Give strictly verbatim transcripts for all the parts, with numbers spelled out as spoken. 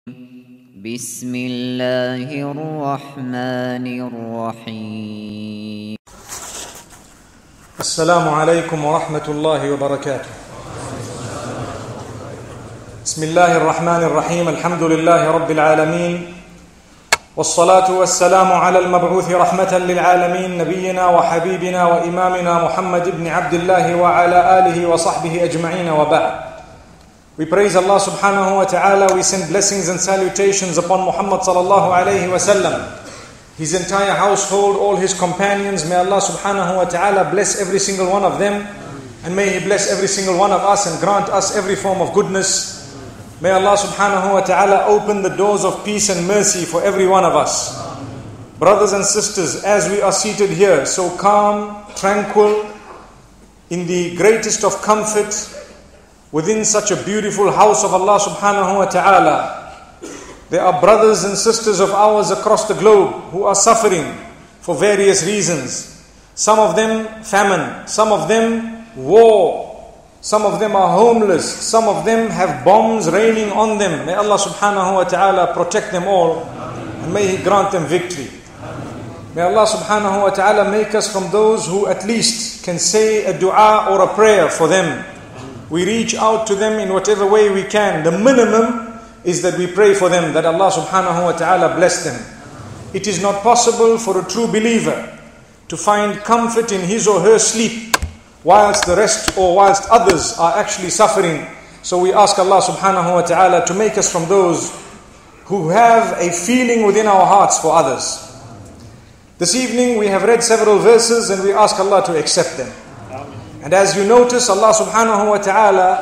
بسم الله الرحمن الرحيم السلام عليكم ورحمة الله وبركاته. بسم الله الرحمن الرحيم. الحمد لله رب العالمين، والصلاة والسلام على المبعوث رحمة للعالمين نبينا وحبيبنا وإمامنا محمد بن عبد الله وعلى آله وصحبه أجمعين وبعد. We praise Allah subhanahu wa ta'ala. We send blessings and salutations upon Muhammad sallallahu alayhi wa sallam, his entire household, all his companions. May Allah subhanahu wa ta'ala bless every single one of them, and may He bless every single one of us and grant us every form of goodness. May Allah subhanahu wa ta'ala open the doors of peace and mercy for every one of us. Brothers and sisters, as we are seated here, so calm, tranquil, in the greatest of comfort, within such a beautiful house of Allah subhanahu wa ta'ala, there are brothers and sisters of ours across the globe who are suffering for various reasons. Some of them famine, some of them war, some of them are homeless, some of them have bombs raining on them. May Allah subhanahu wa ta'ala protect them all, and may He grant them victory. May Allah subhanahu wa ta'ala make us from those who at least can say a dua or a prayer for them. We reach out to them in whatever way we can. The minimum is that we pray for them, that Allah subhanahu wa ta'ala bless them. It is not possible for a true believer to find comfort in his or her sleep whilst the rest or whilst others are actually suffering. So we ask Allah subhanahu wa ta'ala to make us from those who have a feeling within our hearts for others. This evening we have read several verses and we ask Allah to accept them. And as you notice, Allah subhanahu wa ta'ala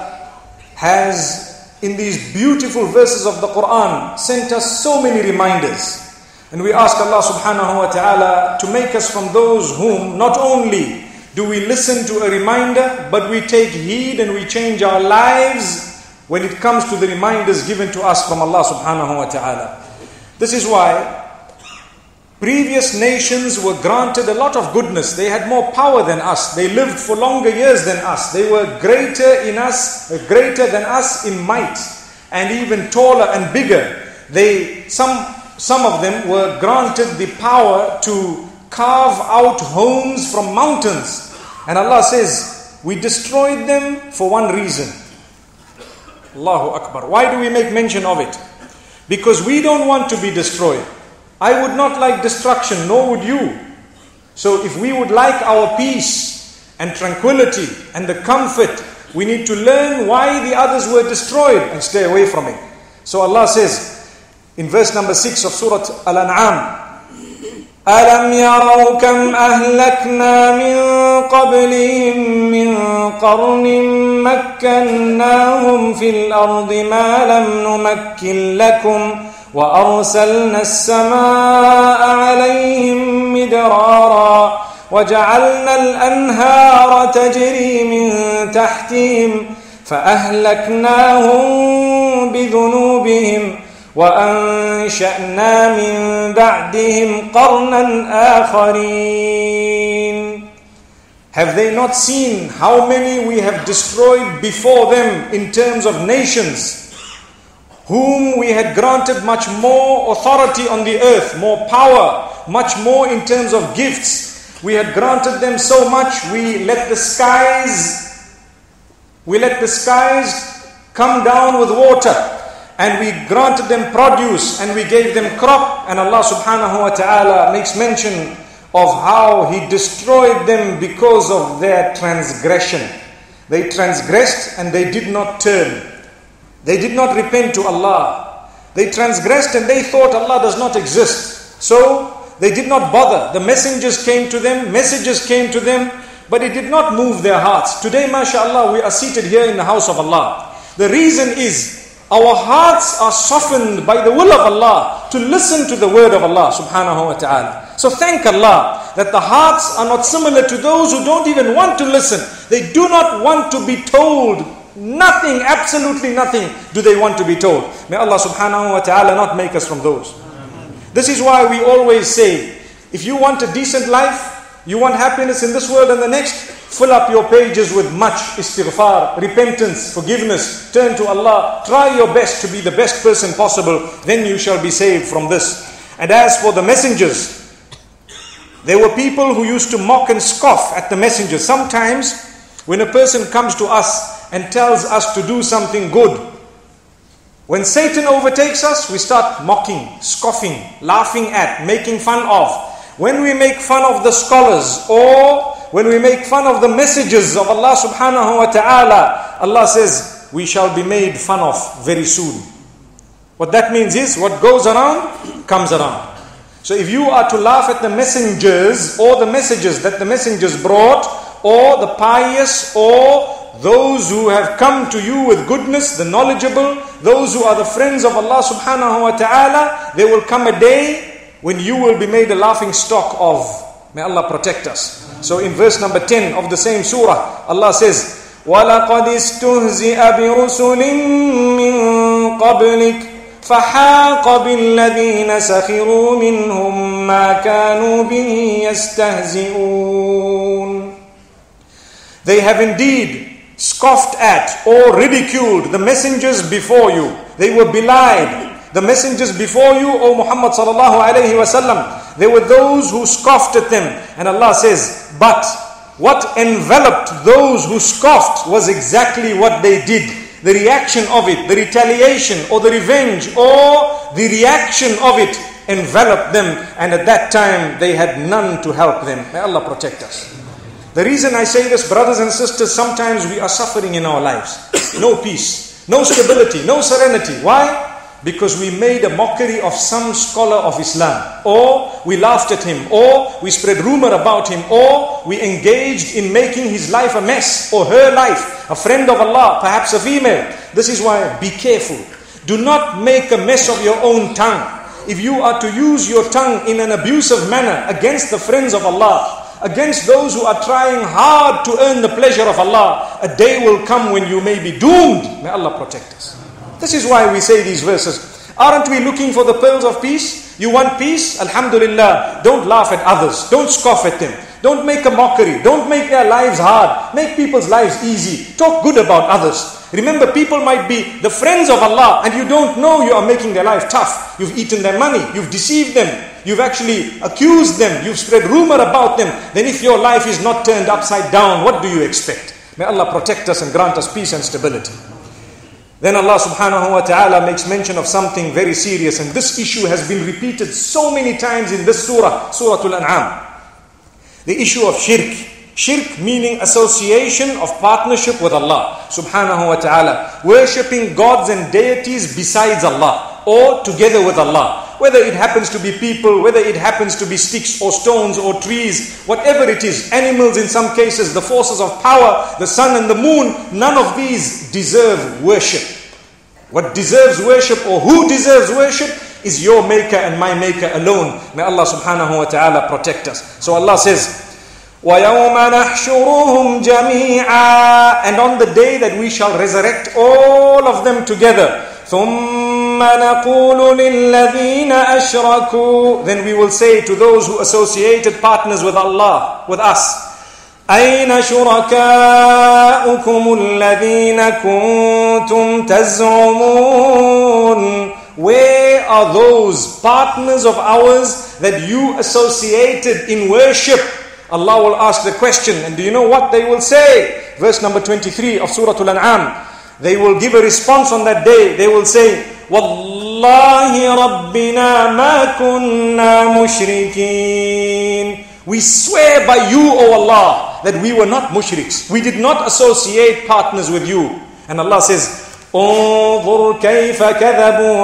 has, in these beautiful verses of the Quran, sent us so many reminders. And we ask Allah subhanahu wa ta'ala to make us from those whom not only do we listen to a reminder, but we take heed and we change our lives when it comes to the reminders given to us from Allah subhanahu wa ta'ala. This is why previous nations were granted a lot of goodness. They had more power than us. They lived for longer years than us. They were greater in us, greater than us in might, and even taller and bigger. They, some, some of them were granted the power to carve out homes from mountains. And Allah says, we destroyed them for one reason. Allahu Akbar. Why do we make mention of it? Because we don't want to be destroyed. I would not like destruction, nor would you. So if we would like our peace and tranquility and the comfort, we need to learn why the others were destroyed and stay away from it. So Allah says in verse number six of Surah Al-An'am, أَلَمْ يَرَوْا كَمْ أَهْلَكْنَا مِنْ قَبْلِهِمْ مِنْ قَرْنٍ مَكَّنَّاهُمْ فِي الْأَرْضِ مَا لَمْ نُمَكِّنْ لَكُمْ وأرسلنا السماء عليهم مدرارا وجعلنا الأنهار تجري من تحتهم فأهلكناهم بذنوبهم وأنشأنا من بعدهم قرنا آخرين. Have they not seen how many we have destroyed before them in terms of nations, whom we had granted much more authority on the earth, more power, much more in terms of gifts. We had granted them so much, we let the skies, we let the skies come down with water, and we granted them produce, and we gave them crop. And Allah subhanahu wa ta'ala makes mention of how He destroyed them because of their transgression. They transgressed and they did not turn. They did not repent to Allah. They transgressed and they thought Allah does not exist. So they did not bother. The messengers came to them, messages came to them, but it did not move their hearts. Today, mashallah, we are seated here in the house of Allah. The reason is our hearts are softened by the will of Allah to listen to the word of Allah subhanahu wa ta'ala. So thank Allah that the hearts are not similar to those who don't even want to listen. They do not want to be told nothing, absolutely nothing do they want to be told. May Allah subhanahu wa ta'ala not make us from those. This is why we always say, if you want a decent life, you want happiness in this world and the next, Fill up your pages with much istighfar, repentance, forgiveness. Turn to Allah. Try your best to be the best person possible. Then you shall be saved from this. And as for the messengers, there were people who used to mock and scoff at the messengers. Sometimes when a person comes to us and tells us to do something good, when Satan overtakes us, we start mocking, scoffing, laughing at, making fun of. When we make fun of the scholars, or when we make fun of the messages of Allah subhanahu wa ta'ala, Allah says, we shall be made fun of very soon. What that means is, what goes around, comes around. So if you are to laugh at the messengers, or the messages that the messengers brought, or the pious, or those who have come to you with goodness, the knowledgeable, those who are the friends of Allah subhanahu wa ta'ala, there will come a day when you will be made a laughing stock of. May Allah protect us. So in verse number ten of the same surah, Allah says, وَلَقَدْ اسْتُهْزِئَ بِرُسُلٍ مِّن قَبْلِكَ فَحَاقَ بِالَّذِينَ سَخِرُوا مِنْهُمْ مَا كَانُوا بِهِ يَسْتَهْزِئُونَ. They have indeed scoffed at or ridiculed the messengers before you. They were belied. The messengers before you, O Muhammad sallallahu alayhi wa sallam, there were those who scoffed at them. And Allah says, but what enveloped those who scoffed was exactly what they did. The reaction of it, the retaliation or the revenge or the reaction of it enveloped them. And at that time they had none to help them. May Allah protect us. The reason I say this, brothers and sisters, sometimes we are suffering in our lives. No peace, no stability, no serenity. Why? Because we made a mockery of some scholar of Islam, or we laughed at him, or we spread rumor about him, or we engaged in making his life a mess, or her life, a friend of Allah, perhaps a female. This is why, be careful. Do not make a mess of your own tongue. If you are to use your tongue in an abusive manner against the friends of Allah, against those who are trying hard to earn the pleasure of Allah, a day will come when you may be doomed. May Allah protect us. This is why we say these verses. Aren't we looking for the pearls of peace? You want peace? Alhamdulillah. Don't laugh at others. Don't scoff at them. Don't make a mockery. Don't make their lives hard. Make people's lives easy. Talk good about others. Remember, people might be the friends of Allah and you don't know you are making their life tough. You've eaten their money. You've deceived them. You've actually accused them. You've spread rumor about them. Then if your life is not turned upside down, what do you expect? May Allah protect us and grant us peace and stability. Then Allah subhanahu wa ta'ala makes mention of something very serious, and this issue has been repeated so many times in this surah, Surah Al-An'am. The issue of shirk. Shirk meaning association of partnership with Allah subhanahu wa ta'ala. Worshipping gods and deities besides Allah or together with Allah. Whether it happens to be people, whether it happens to be sticks or stones or trees, whatever it is, animals in some cases, the forces of power, the sun and the moon, none of these deserve worship. What deserves worship or who deserves worship is your maker and my maker alone. May Allah subhanahu wa ta'ala protect us. So Allah says, وَيَوْمَ نَحْشُرُهُمْ جَمِيعًا. And on the day that we shall resurrect all of them together, ثُمَّ نَقُولُ لِلَّذِينَ أَشْرَكُوا. Then we will say to those who associated partners with Allah, with us, أَيْنَ شُرَكَاؤُكُمُ الَّذِينَ كُنْتُمْ تَزْعُمُونَ. Where are those partners of ours that you associated in worship? Allah will ask the question, and do you know what they will say? Verse number twenty-three of Surah Al-An'am. They will give a response on that day. They will say, Wallahi Rabbina ma kunna mushrikeen. We swear by you, O Allah, that we were not mushriks. We did not associate partners with you. And Allah says, انظر كيف كذبوا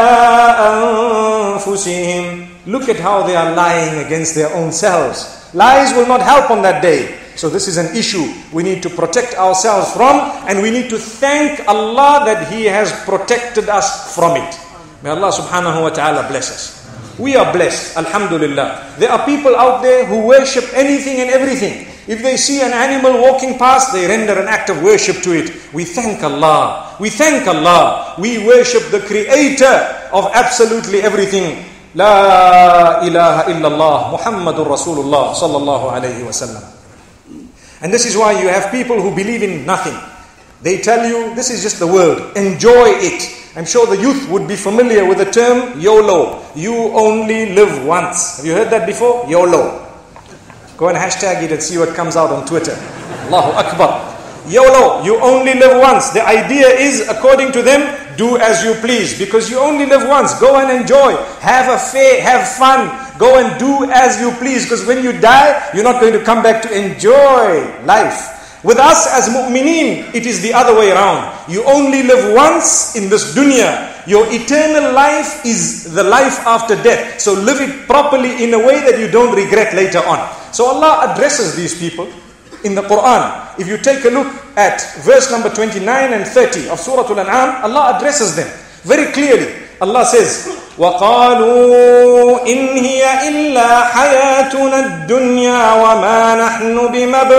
على أنفسهم. Look at how they are lying against their own selves. Lies will not help on that day. So this is an issue we need to protect ourselves from, and we need to thank Allah that He has protected us from it. May Allah subhanahu wa ta'ala bless us. We are blessed, alhamdulillah. There are people out there who worship anything and everything. If they see an animal walking past, they render an act of worship to it. We thank Allah. We thank Allah. We worship the Creator of absolutely everything. La ilaha illallah Muhammadur Rasulullah sallallahu alayhi wa sallam. And this is why you have people who believe in nothing. They tell you, this is just the world, enjoy it. I'm sure the youth would be familiar with the term YOLO. You only live once. Have you heard that before? YOLO. Go and hashtag it and see what comes out on Twitter. Allahu Akbar. YOLO, you only live once. The idea is, according to them, do as you please. Because you only live once. Go and enjoy. Have a fair, have fun. Go and do as you please. Because when you die, you're not going to come back to enjoy life. With us as mu'mineen, it is the other way around. You only live once in this dunya. Your eternal life is the life after death. So live it properly in a way that you don't regret later on. So Allah addresses these people in the Quran. If you take a look at verse number twenty-nine and thirty of Surah Al-An'am, Allah addresses them very clearly. Allah says, وَقَالُوا إِنْ هِيَ إِلَّا حَيَاتُنَا الدُّنْيَا وَمَا نَحْنُ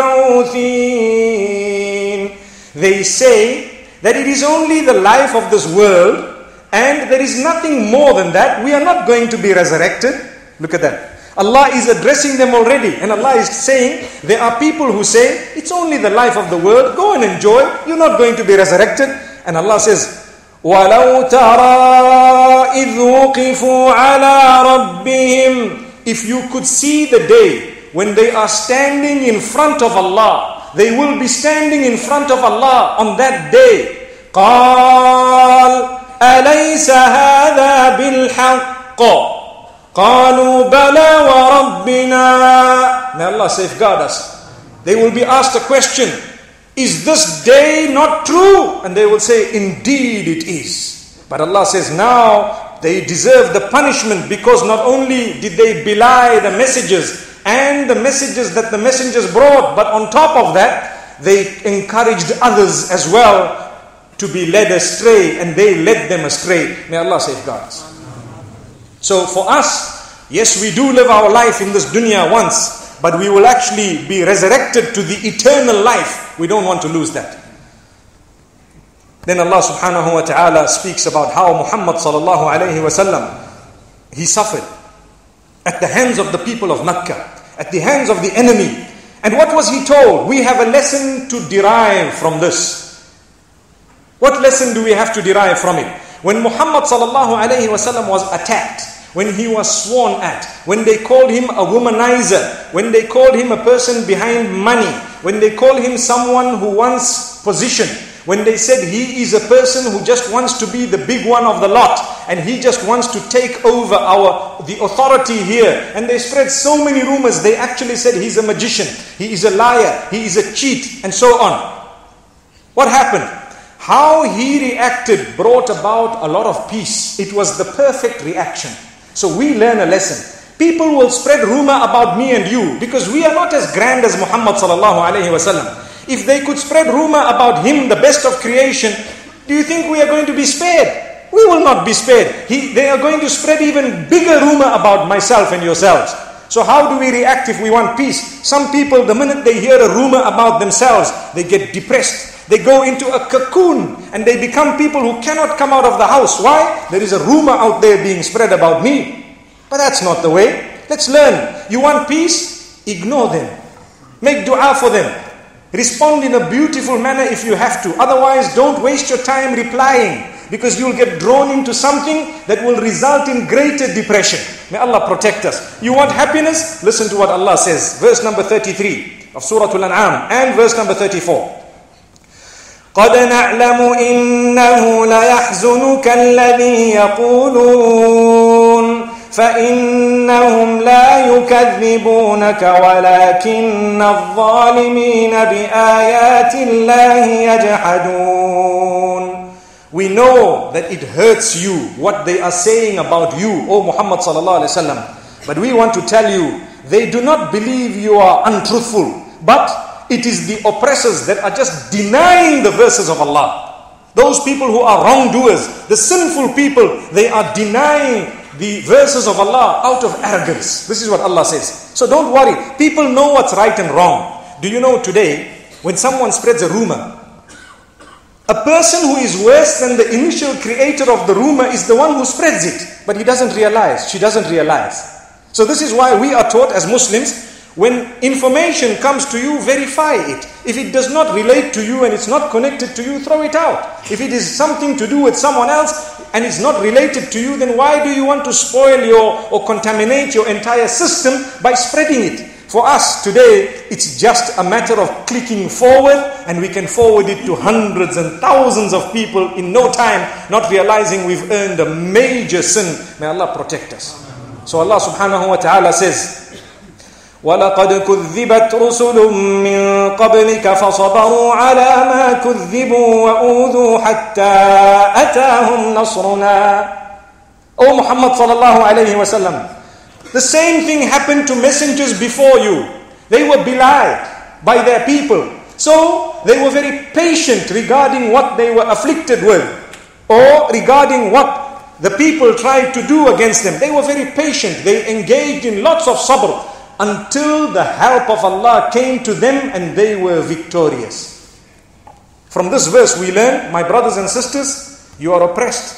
بِمَبْعُوثِينَ. They say that it is only the life of this world and there is nothing more than that. We are not going to be resurrected. Look at that. Allah is addressing them already, and Allah is saying, there are people who say, it's only the life of the world, go and enjoy, you're not going to be resurrected. And Allah says, وَلَوْ تَرَى إِذْ وُقِفُوا عَلَىٰ رَبِّهِمْ. If you could see the day when they are standing in front of Allah, they will be standing in front of Allah on that day. قَالَ أَلَيْسَ هَذَا بِالْحَقِّ قَالُوا بَلَى وَرَبِّنَا. May Allah safeguard us. They will be asked a question, is this day not true? And they will say, indeed it is. But Allah says, now they deserve the punishment because not only did they belie the messages and the messages that the messengers brought, but on top of that, they encouraged others as well to be led astray, and they led them astray. May Allah safeguard us. So for us, yes, we do live our life in this dunya once, but we will actually be resurrected to the eternal life. We don't want to lose that. Then Allah subhanahu wa ta'ala speaks about how Muhammad sallallahu alayhi wa sallam, he suffered at the hands of the people of Mecca, at the hands of the enemy. And what was he told? We have a lesson to derive from this. What lesson do we have to derive from it? When Muhammad sallallahu alayhi wa sallam was attacked, when he was sworn at, when they called him a womanizer, when they called him a person behind money, when they called him someone who wants position, when they said he is a person who just wants to be the big one of the lot, and he just wants to take over our the authority here, and they spread so many rumors. They actually said he's a magician, he is a liar, he is a cheat, and so on. What happened? How he reacted brought about a lot of peace. It was the perfect reaction. So we learn a lesson. People will spread rumor about me and you because we are not as grand as Muhammad sallallahu alayhi wa sallam. If they could spread rumor about him, the best of creation, do you think we are going to be spared? We will not be spared. He, they are going to spread even bigger rumor about myself and yourselves. So how do we react if we want peace? Some people, the minute they hear a rumor about themselves, they get depressed. They go into a cocoon and they become people who cannot come out of the house. Why? There is a rumor out there being spread about me. But that's not the way. Let's learn. You want peace? Ignore them. Make dua for them. Respond in a beautiful manner if you have to. Otherwise, don't waste your time replying, because you'll get drawn into something that will result in greater depression. May Allah protect us. You want happiness? Listen to what Allah says. Verse number thirty-three of Surah Al-An'am and verse number thirty-four. قَدْ نَعْلَمُ إِنَّهُ لَيَحْزُنُكَ الَّذِي يَقُولُونَ فَإِنَّهُمْ لَا يُكَذِّبُونَكَ وَلَكِنَّ الظَّالِمِينَ بِآيَاتِ اللَّهِ يَجْحَدُونَ. We know that it hurts you what they are saying about you, O Muhammad sallallahu alaihi wasallam. But we want to tell you, they do not believe you are untruthful, but it is the oppressors that are just denying the verses of Allah. Those people who are wrongdoers, the sinful people, they are denying the verses of Allah out of arrogance. This is what Allah says. So don't worry. People know what's right and wrong. Do you know today, when someone spreads a rumor, a person who is worse than the initial creator of the rumor is the one who spreads it. But he doesn't realize, she doesn't realize. So this is why we are taught as Muslims, When information comes to you, verify it. If it does not relate to you and it's not connected to you, throw it out. If it is something to do with someone else and it's not related to you, then why do you want to spoil your or contaminate your entire system by spreading it? For us today, it's just a matter of clicking forward, and we can forward it to hundreds and thousands of people in no time, not realizing we've earned a major sin. May Allah protect us. So Allah subhanahu wa ta'ala says, وَلَقَدْ كُذِّبَتْ رُسُلٌ مِّن قَبْلِكَ فَصَبَرُوا عَلَى مَا كُذِّبُوا وَأُوذُوا حَتَّى أَتَاهُمْ نَصْرُنَا. O Muhammad sallallahu alayhi wa sallam, the same thing happened to messengers before you. They were belied by their people. So they were very patient regarding what they were afflicted with, or regarding what the people tried to do against them. They were very patient. They engaged in lots of sabr until the help of Allah came to them and they were victorious. From this verse we learn, my brothers and sisters, you are oppressed.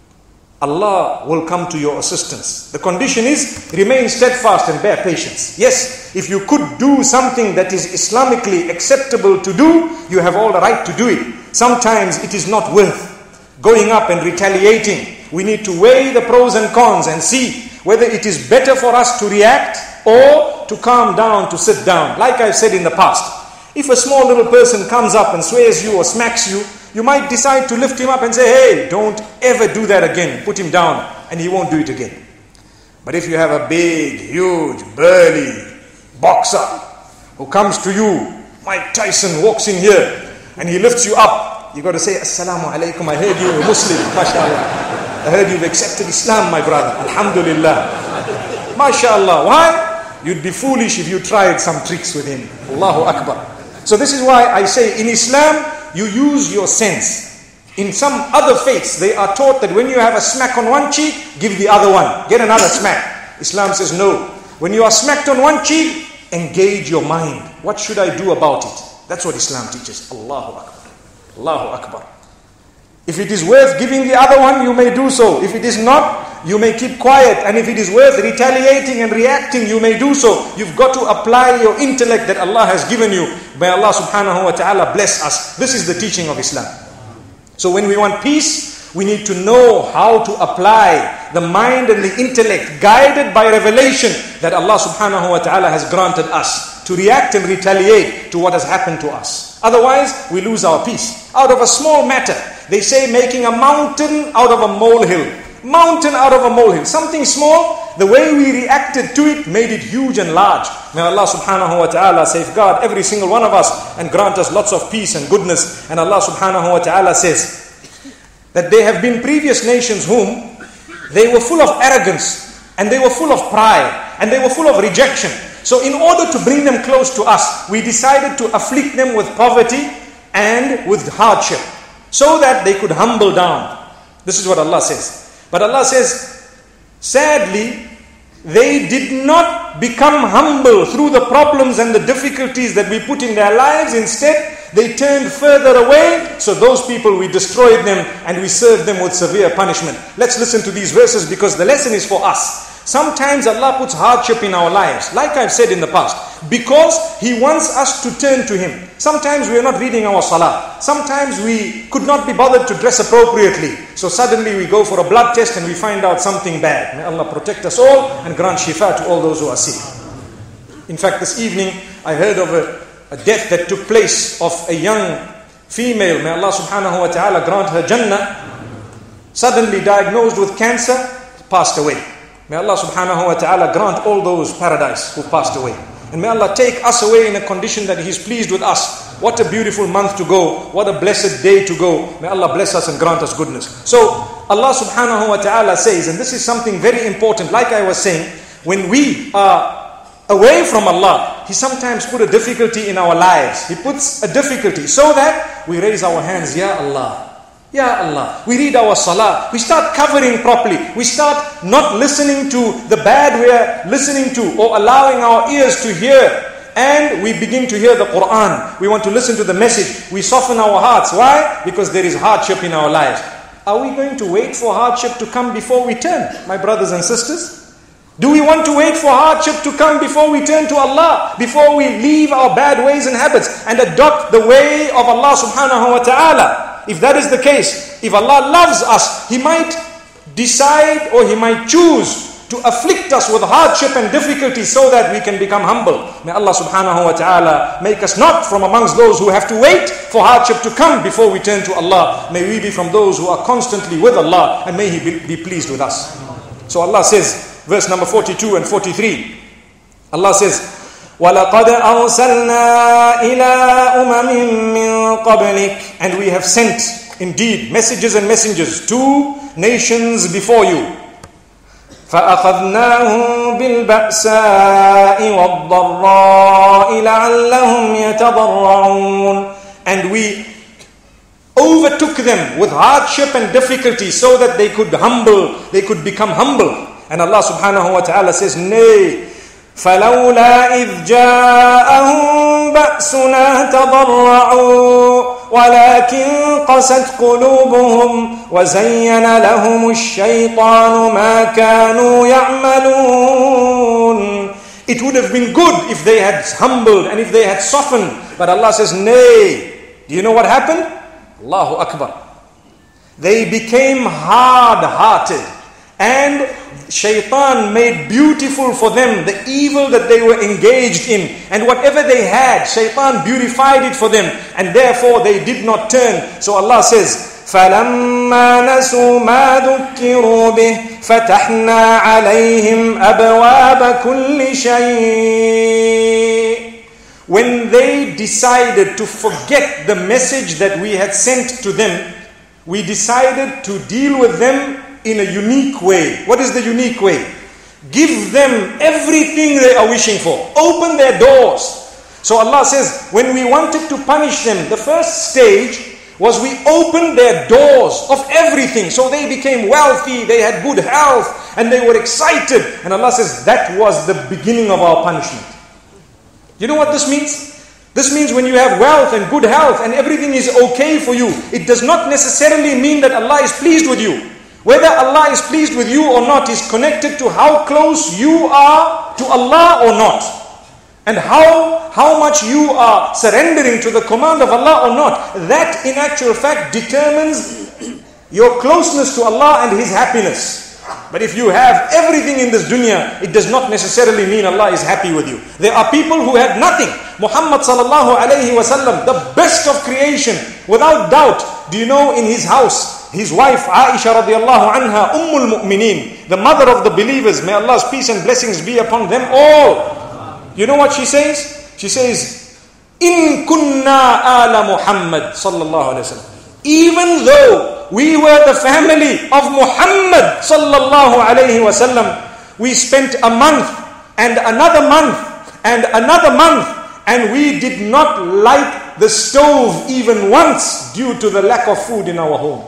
Allah will come to your assistance. The condition is, remain steadfast and bear patience. Yes, if you could do something that is Islamically acceptable to do, you have all the right to do it. Sometimes it is not worth going up and retaliating. We need to weigh the pros and cons and see whether it is better for us to react or to calm down, to sit down. Like I've said in the past, if a small little person comes up and swears you or smacks you, you might decide to lift him up and say, hey, don't ever do that again. Put him down, and he won't do it again. But if you have a big, huge, burly boxer who comes to you, Mike Tyson walks in here and he lifts you up, you got to say, Assalamu alaikum, I heard you a Muslim, mashallah. I heard you've accepted Islam, my brother, alhamdulillah. Mashallah. Why? You'd be foolish if you tried some tricks with him. Allahu Akbar. So this is why I say, in Islam, you use your sense. In some other faiths, they are taught that when you have a smack on one cheek, give the other one. Get another smack. Islam says no. When you are smacked on one cheek, engage your mind. What should I do about it? That's what Islam teaches. Allahu Akbar. Allahu Akbar. If it is worth giving the other one, you may do so. If it is not, you may keep quiet. And if it is worth retaliating and reacting, you may do so. You've got to apply your intellect that Allah has given you. May Allah subhanahu wa ta'ala bless us. This is the teaching of Islam. So when we want peace, we need to know how to apply the mind and the intellect guided by revelation that Allah subhanahu wa ta'ala has granted us to react and retaliate to what has happened to us. Otherwise, we lose our peace. Out of a small matter, they say making a mountain out of a molehill. Mountain out of a molehill. Something small, the way we reacted to it made it huge and large. May Allah subhanahu wa ta'ala safeguard every single one of us and grant us lots of peace and goodness. And Allah subhanahu wa ta'ala says that there have been previous nations whom they were full of arrogance and they were full of pride and they were full of rejection. So in order to bring them close to us, we decided to afflict them with poverty and with hardship so that they could humble down. This is what Allah says. But Allah says, sadly, they did not become humble through the problems and the difficulties that we put in their lives. Instead, they turned further away. So those people, we destroyed them and we served them with severe punishment. Let's listen to these verses because the lesson is for us. Sometimes Allah puts hardship in our lives, like I've said in the past, because He wants us to turn to Him. Sometimes we are not reading our salah. Sometimes we could not be bothered to dress appropriately. So suddenly we go for a blood test and we find out something bad. May Allah protect us all and grant shifa to all those who are sick. In fact, this evening I heard of a, a death that took place of a young female. May Allah subhanahu wa ta'ala grant her Jannah. Suddenly diagnosed with cancer, passed away. May Allah subhanahu wa ta'ala grant all those paradise who passed away. And may Allah take us away in a condition that He is pleased with us. What a beautiful month to go. What a blessed day to go. May Allah bless us and grant us goodness. So Allah subhanahu wa ta'ala says, and this is something very important, like I was saying, when we are away from Allah, He sometimes put a difficulty in our lives. He puts a difficulty so that we raise our hands, Ya Allah. Ya Allah. We read our salah. We start covering properly. We start not listening to the bad we are listening to or allowing our ears to hear. And we begin to hear the Quran. We want to listen to the message. We soften our hearts. Why? Because there is hardship in our lives. Are we going to wait for hardship to come before we turn, my brothers and sisters? Do we want to wait for hardship to come before we turn to Allah, before we leave our bad ways and habits and adopt the way of Allah subhanahu wa ta'ala? If that is the case, if Allah loves us, He might decide or He might choose to afflict us with hardship and difficulty so that we can become humble. May Allah subhanahu wa ta'ala make us not from amongst those who have to wait for hardship to come before we turn to Allah. May we be from those who are constantly with Allah, and may He be, be pleased with us. So Allah says, verse number forty-two and forty-three, Allah says, وَلَقَدْ أَرْسَلْنَا إِلَىٰ أُمَمٍ مِّن قَبْلِكَ, and we have sent indeed messages and messengers to nations before you. فَأَخَذْنَاهُمْ بِالْبَأْسَاءِ وَالضَّرَّاءِ لَعَلَّهُمْ يَتَضَرَّعُونَ, and we overtook them with hardship and difficulty so that they could humble, they could become humble. And Allah subhanahu wa ta'ala says, nay, فَلَوْلَا إِذْ جَاءَهُمْ بَأْسُنَا تَضَرَّعُوا وَلَكِنْ قَسَتْ قُلُوبُهُمْ وَزَيَّنَ لَهُمُ الشَّيْطَانُ مَا كَانُوا يَعْمَلُونَ. It would have been good if they had humbled and if they had softened. But Allah says, nay. Do you know what happened? Allahu Akbar. They became hard-hearted, and Shaitan made beautiful for them the evil that they were engaged in, and whatever they had, Shaitan beautified it for them, and therefore they did not turn. So Allah says, فَلَمَّا نَسُوا مَا ذُكِّرُوا بِهِ فَتَحْنَا عَلَيْهِمْ أَبْوَابَ كُلِّ شَيْءٍ. When they decided to forget the message that we had sent to them, we decided to deal with them in a unique way. What is the unique way? Give them everything they are wishing for. Open their doors. So Allah says, when we wanted to punish them, the first stage was we opened their doors of everything. So they became wealthy, they had good health, and they were excited. And Allah says, that was the beginning of our punishment. You know what this means? This means when you have wealth and good health and everything is okay for you, it does not necessarily mean that Allah is pleased with you. Whether Allah is pleased with you or not is connected to how close you are to Allah or not. And how, how much you are surrendering to the command of Allah or not. That in actual fact determines your closeness to Allah and His happiness. But if you have everything in this dunya, it does not necessarily mean Allah is happy with you. There are people who had nothing. Muhammad sallallahu alayhi wa sallam, the best of creation, without doubt. Do you know, in his house, his wife Aisha radiallahu anha, Ummul Mu'mineen, the mother of the believers, may Allah's peace and blessings be upon them all. You know what she says? She says, In kunna ala Muhammad sallallahu alayhi wa sallam. Even though we were the family of Muhammad sallallahu alayhi wa sallam, we spent a month and another month and another month, and we did not light the stove even once due to the lack of food in our home.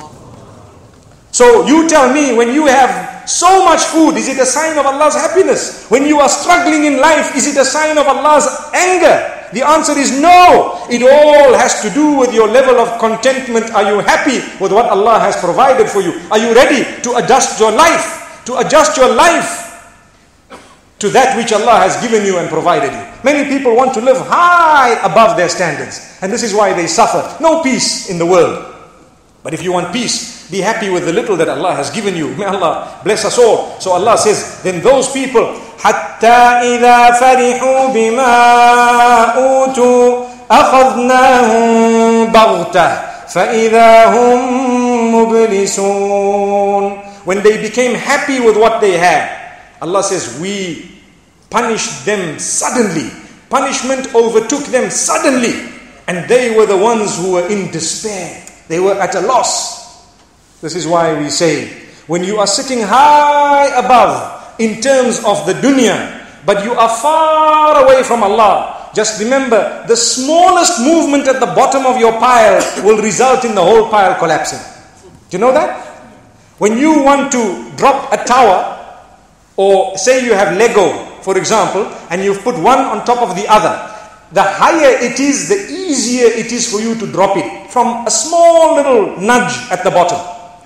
So you tell me, when you have so much food, is it a sign of Allah's happiness? When you are struggling in life, is it a sign of Allah's anger? The answer is no. It all has to do with your level of contentment. Are you happy with what Allah has provided for you? Are you ready to adjust your life? To adjust your life to that which Allah has given you and provided you. Many people want to live high above their standards, and this is why they suffer. No peace in the world. But if you want peace, be happy with the little that Allah has given you. May Allah bless us all. So Allah says, then those people, حَتَّى إِذَا فَرِحُوا بِمَا أُوتُوا أَخَذْنَاهُمْ بَغْتَةً فَإِذَا هُمْ مُبْلِسُونَ. When they became happy with what they had, Allah says, we punished them suddenly. Punishment overtook them suddenly. And they were the ones who were in despair. They were at a loss. This is why we say, when you are sitting high above in terms of the dunya, but you are far away from Allah, just remember, the smallest movement at the bottom of your pile will result in the whole pile collapsing. Do you know that? When you want to drop a tower, or say you have Lego, for example, and you've put one on top of the other, the higher it is, the easier it is for you to drop it from a small little nudge at the bottom.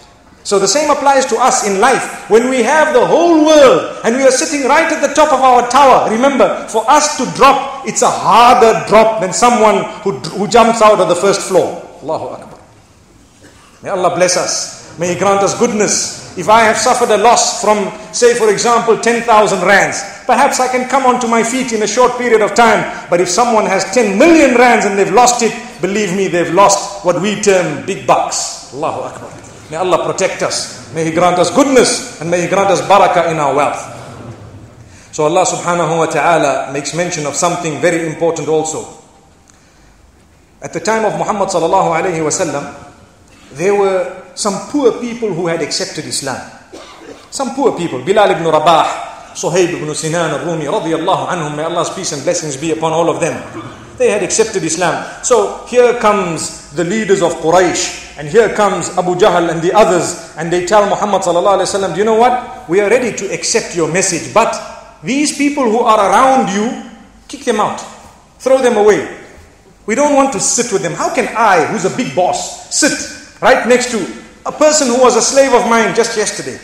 So the same applies to us in life. When we have the whole world and we are sitting right at the top of our tower, remember, for us to drop, it's a harder drop than someone who, who jumps out of the first floor. Allahu Akbar. May Allah bless us. May He grant us goodness. If I have suffered a loss from, say for example, ten thousand rands, perhaps I can come onto my feet in a short period of time. But if someone has ten million rands and they've lost it, believe me, they've lost what we term big bucks. Allahu Akbar. May Allah protect us. May He grant us goodness and may He grant us barakah in our wealth. So Allah subhanahu wa ta'ala makes mention of something very important also. At the time of Muhammad sallallahu alayhi wa sallam, there were some poor people who had accepted Islam. Some poor people. Bilal ibn Rabah, Suhaib ibn Sinan al-Rumi, radiyallahu anhum, may Allah's peace and blessings be upon all of them. They had accepted Islam. So here comes the leaders of Quraysh, and here comes Abu Jahl and the others, and they tell Muhammad sallallahu alayhi wa sallam, do you know what? We are ready to accept your message, but these people who are around you, kick them out. Throw them away. We don't want to sit with them. How can I, who's a big boss, sit right next to a person who was a slave of mine just yesterday?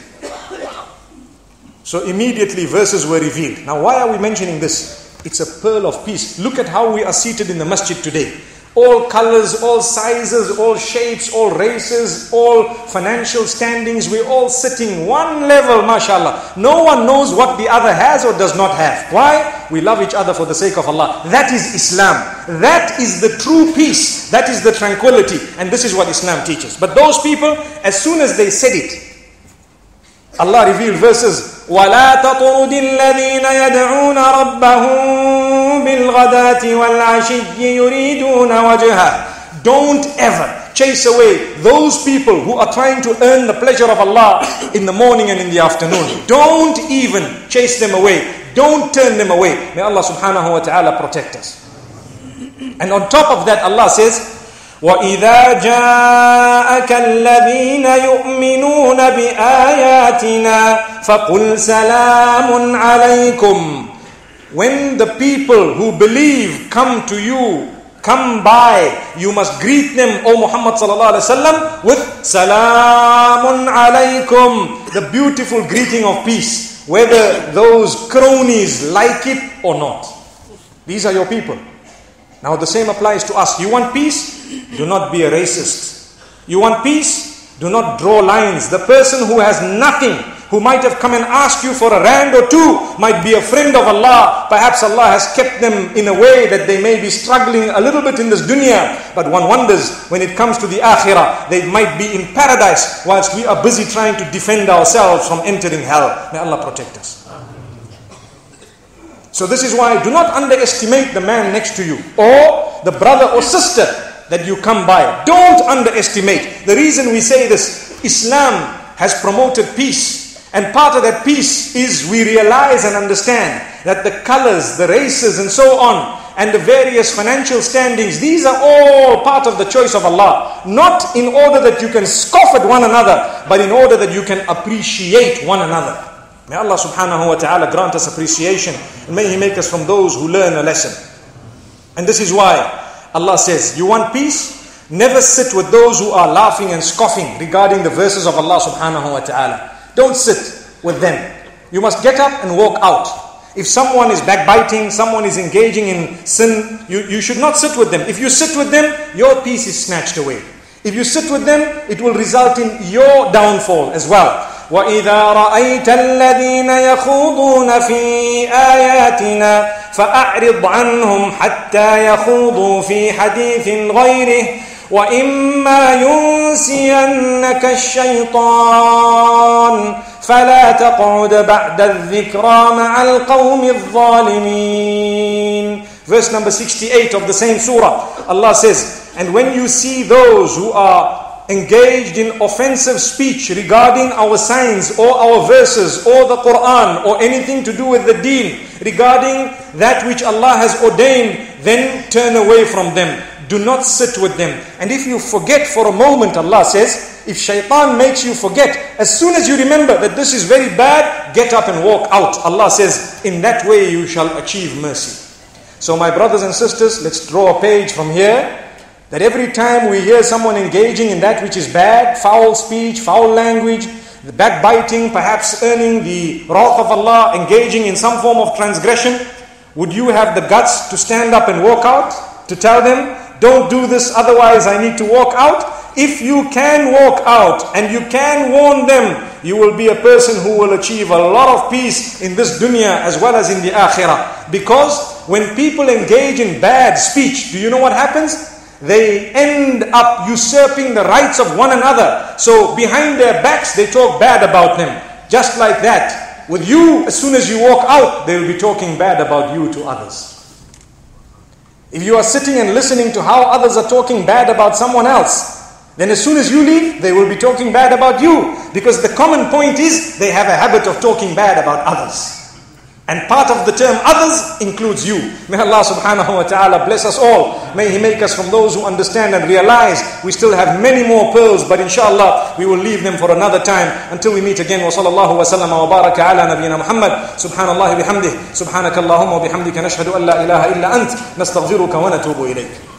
So immediately verses were revealed. Now why are we mentioning this? It's a pearl of peace. Look at how we are seated in the masjid today. All colors, all sizes, all shapes, all races, all financial standings. We're all sitting one level, mashallah. No one knows what the other has or does not have. Why? We love each other for the sake of Allah. That is Islam. That is the true peace. That is the tranquility. And this is what Islam teaches. But those people, as soon as they said it, Allah revealed verses, وَلَا تَطُرُدِ الَّذِينَ يَدْعُونَ رَبَّهُمْ بِالْغَدَاةِ وَالْعَشِيِّ يُرِيدُونَ وَجْهَهُ. Don't ever chase away those people who are trying to earn the pleasure of Allah in the morning and in the afternoon. Don't even chase them away. Don't turn them away. May Allah subhanahu wa ta'ala protect us. And on top of that, Allah says, وَإِذَا جَاءَكَ الَّذِينَ يُؤْمِنُونَ بِآيَاتِنَا فَقُلْ سَلَامٌ عَلَيْكُمْ. When the people who believe come to you, come by, you must greet them, O Muhammad sallallahu alaihi wasallam, with Salamun alaykum, the beautiful greeting of peace, whether those cronies like it or not. These are your people. Now the same applies to us. You want peace? Do not be a racist. You want peace? Do not draw lines. The person who has nothing, who might have come and asked you for a rand or two, might be a friend of Allah. Perhaps Allah has kept them in a way that they may be struggling a little bit in this dunya. But one wonders, when it comes to the akhirah, they might be in paradise whilst we are busy trying to defend ourselves from entering hell. May Allah protect us. So this is why do not underestimate the man next to you or the brother or sister that you come by. Don't underestimate. The reason we say this, Islam has promoted peace. And part of that peace is we realize and understand that the colors, the races and so on, and the various financial standings, these are all part of the choice of Allah. Not in order that you can scoff at one another, but in order that you can appreciate one another. May Allah subhanahu wa ta'ala grant us appreciation, and may He make us from those who learn a lesson. And this is why Allah says, you want peace? Never sit with those who are laughing and scoffing regarding the verses of Allah subhanahu wa ta'ala. Don't sit with them. You must get up and walk out. If someone is backbiting, someone is engaging in sin, you, you should not sit with them. If you sit with them, your peace is snatched away. If you sit with them, it will result in your downfall as well. وَإِذَا رَأَيْتَ الَّذِينَ يَخُوضُونَ فِي آيَاتِنَا فَأَعْرِضْ عَنْهُمْ حَتَّى يَخُوضُوا فِي حَدِيثٍ غَيْرِهِ وَإِمَّا يُنْسِيَنَّكَ الشَّيْطَانُ فَلَا تَقْعُدْ بَعْدَ الذِّكْرَى مَعَ الْقَوْمِ الظَّالِمِينَ. Verse number sixty-eight of the same surah, Allah says, and when you see those who are engaged in offensive speech regarding our signs or our verses or the Quran or anything to do with the deen, regarding that which Allah has ordained, then turn away from them. Do not sit with them. And if you forget for a moment, Allah says, if shaitan makes you forget, as soon as you remember that this is very bad, get up and walk out. Allah says, in that way you shall achieve mercy. So my brothers and sisters, let's draw a page from here, That every time we hear someone engaging in that which is bad, foul speech, foul language, the backbiting, perhaps earning the wrath of Allah, engaging in some form of transgression, would you have the guts to stand up and walk out? To tell them, don't do this, otherwise I need to walk out? If you can walk out and you can warn them, you will be a person who will achieve a lot of peace in this dunya as well as in the akhirah. Because when people engage in bad speech, do you know what happens? They end up usurping the rights of one another. So behind their backs they talk bad about them. Just like that, with you, as soon as you walk out, they will be talking bad about you to others. If you are sitting and listening to how others are talking bad about someone else, then as soon as you leave, they will be talking bad about you. Because the common point is, they have a habit of talking bad about others. And part of the term others includes you. May Allah subhanahu wa ta'ala bless us all. May He make us from those who understand and realize we still have many more pearls, but inshallah we will leave them for another time until we meet again. Wa sallallahu wa sallam wa baraka ala nabiyyina Muhammad. Subhanallah bihamdih. Subhanakallahumma wa bihamdika nashhadu an la ilaha illa ant. Nastaghfiruka wa natubu ilayk.